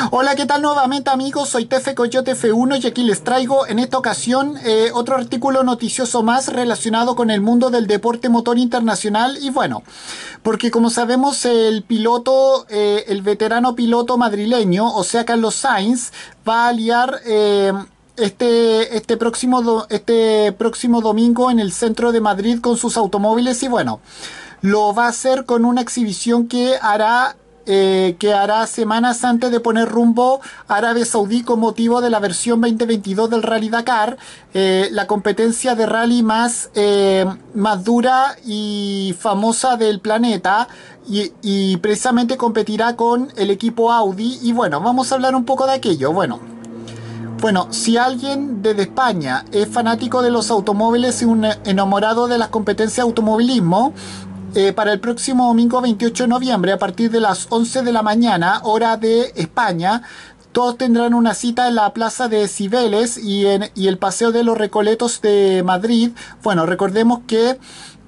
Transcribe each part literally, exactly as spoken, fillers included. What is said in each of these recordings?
Hola, ¿qué tal nuevamente amigos? Soy Tefe Coyote F uno y aquí les traigo en esta ocasión eh, otro artículo noticioso más relacionado con el mundo del deporte motor internacional y bueno, porque como sabemos el piloto, eh, el veterano piloto madrileño, o sea Carlos Sainz, va a liar eh, este, este, próximo do, este próximo domingo en el centro de Madrid con sus automóviles y bueno, lo va a hacer con una exhibición que hará Eh, que hará semanas antes de poner rumbo a Arabia Saudí con motivo de la versión veinte veintidós del Rally Dakar, eh, la competencia de rally más, eh, más dura y famosa del planeta, y, y precisamente competirá con el equipo Audi y bueno, vamos a hablar un poco de aquello. Bueno, bueno, si alguien desde España es fanático de los automóviles y un enamorado de las competencias de automovilismo, Eh, para el próximo domingo veintiocho de noviembre a partir de las once de la mañana, hora de España, todos tendrán una cita en la Plaza de Cibeles y, en, y el Paseo de los Recoletos de Madrid. Bueno, recordemos que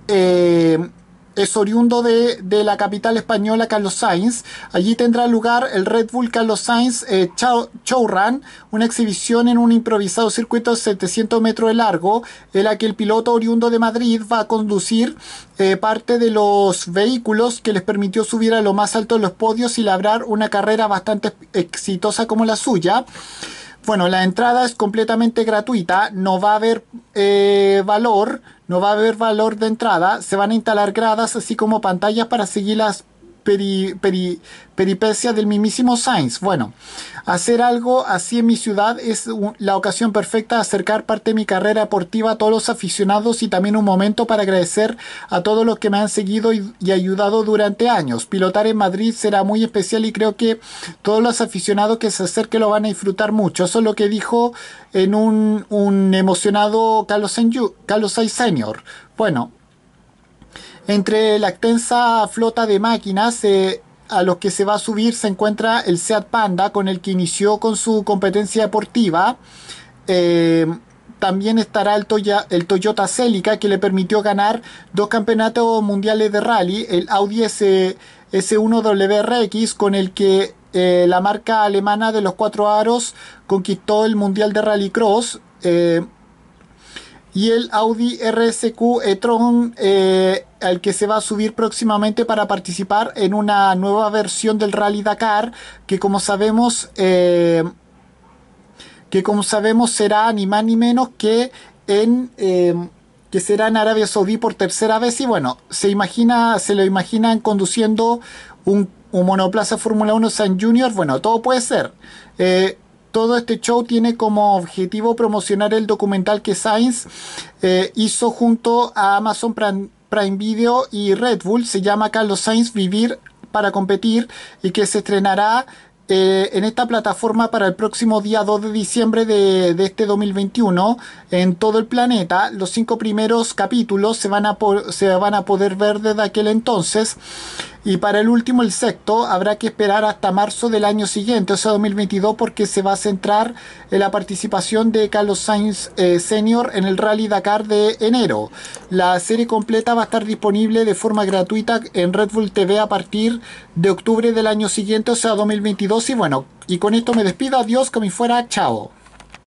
eh, es oriundo de, de la capital española Carlos Sainz. Allí tendrá lugar el Red Bull Carlos Sainz eh, Show, Showrun, una exhibición en un improvisado circuito de setecientos metros de largo, en la que el piloto oriundo de Madrid va a conducir eh, parte de los vehículos que les permitió subir a lo más alto de los podios y labrar una carrera bastante exitosa como la suya. Bueno, la entrada es completamente gratuita, no va a haber eh, valor, no va a haber valor de entrada, se van a instalar gradas así como pantallas para seguir las peri, peri, peripecias del mismísimo Sainz. Bueno, hacer algo así en mi ciudad es la ocasión perfecta de acercar parte de mi carrera deportiva a todos los aficionados y también un momento para agradecer a todos los que me han seguido y, y ayudado durante años. Pilotar en Madrid será muy especial y creo que todos los aficionados que se acerquen lo van a disfrutar mucho. Eso es lo que dijo en un, un emocionado Carlos Sainz, Carlos Sainz Senior. Bueno, entre la extensa flota de máquinas eh, a los que se va a subir se encuentra el Seat Panda, con el que inició con su competencia deportiva. Eh, también estará el, Toya, el Toyota Celica, que le permitió ganar dos campeonatos mundiales de rally, el Audi S, S1 W R X, con el que eh, la marca alemana de los cuatro aros conquistó el Mundial de Rallycross. Eh, y el Audi R S Q e-tron, eh, al que se va a subir próximamente para participar en una nueva versión del Rally Dakar, que como sabemos eh, que como sabemos será ni más ni menos que en eh, que será en Arabia Saudí por tercera vez. Y bueno, se imagina se lo imaginan conduciendo un, un monoplaza Fórmula uno Sainz Junior. Bueno, todo puede ser. eh, Todo este show tiene como objetivo promocionar el documental que Sainz eh, hizo junto a Amazon Prime, Prime Video y Red Bull. Se llama Carlos Sainz Vivir para Competir y que se estrenará eh, en esta plataforma para el próximo día dos de diciembre de, de este dos mil veintiuno en todo el planeta. Los cinco primeros capítulos se van a, se van a poder ver desde aquel entonces. Y para el último, el sexto, habrá que esperar hasta marzo del año siguiente, o sea dos mil veintidós, porque se va a centrar en la participación de Carlos Sainz eh, Senior en el Rally Dakar de enero. La serie completa va a estar disponible de forma gratuita en Red Bull T V a partir de octubre del año siguiente, o sea dos mil veintidós. Y bueno, y con esto me despido. Adiós, como si fuera, chao.